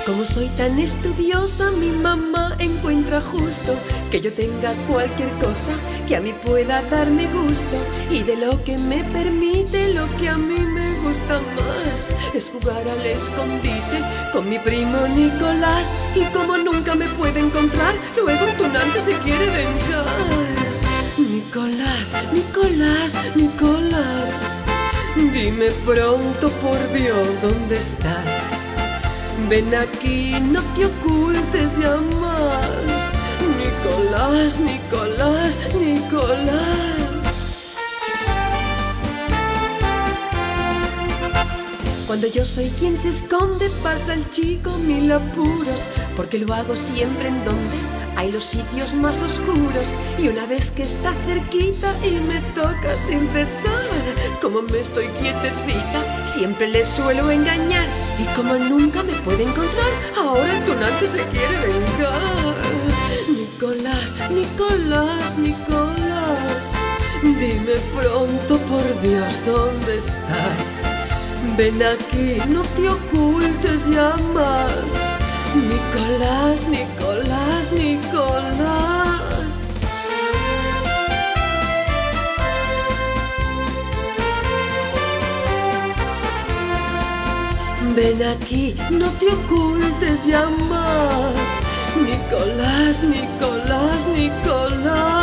Como soy tan estudiosa, mi mamá encuentra justo que yo tenga cualquier cosa que a mí pueda darme gusto. Y de lo que me permite, lo que a mí me gusta más es jugar al escondite con mi primo Nicolás. Y como nunca me puede encontrar, luego el tunante se quiere vengar. Nicolás, Nicolás, Nicolás, dime pronto, por Dios, ¿dónde estás? Ven aquí, no te ocultes ya más. Nicolás, Nicolás, Nicolás. Cuando yo soy quien se esconde, pasa el chico mil apuros, porque lo hago siempre en donde hay los sitios más oscuros. Y una vez que está cerquita y me toca sin cesar, como me estoy quietecita, siempre le suelo engañar. Y como nunca me puede encontrar, ahora el tunante se quiere vengar. Nicolás, Nicolás, Nicolás, dime pronto, por Dios, ¿dónde estás? Ven aquí, no te ocultes ya más. Nicolás, Nicolás, Nicolás. Ven aquí, no te ocultes ya más. Nicolás, Nicolás, Nicolás.